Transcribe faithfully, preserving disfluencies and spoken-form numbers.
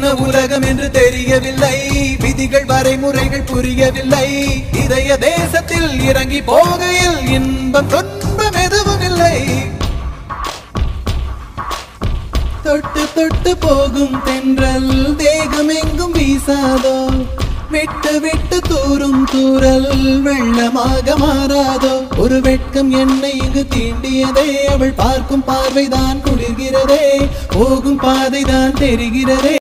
உலகம் என்று தெரியவில்லை, விதிகள் வரைமுறைகள் புரியவில்லை. இதய தேசத்தில் இறங்கி போகையில் இன்பம் துன்பம் எதுவும் இல்லை. தொட்டு தொட்டு போகும் தென்றல் தேகம் எங்கும் வீசாதோ, விட்டு விட்டு தூரும் தூரல் வெள்ளமாக மாறாதோ. ஒரு வெட்கம் என்னை இங்கு தீண்டியதே, அவள் பார்க்கும் பார்வைதான் குளிர்கிறதே, போகும் பாதைதான் தெரிகிறதே.